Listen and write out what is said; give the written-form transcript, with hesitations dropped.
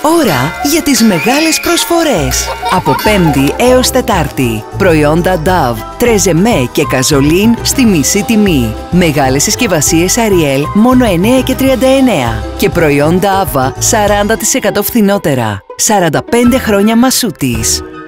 Ώρα για τις μεγάλες προσφορές. Από Πέμπτη έως Τετάρτη. Προϊόντα Dove, Τρεζεμέ και Καζολίν στη μισή τιμή. Μεγάλες συσκευασίες Ariel μόνο 9,39. Και προϊόντα Ava 40% φθηνότερα. 45 χρόνια Μασούτης.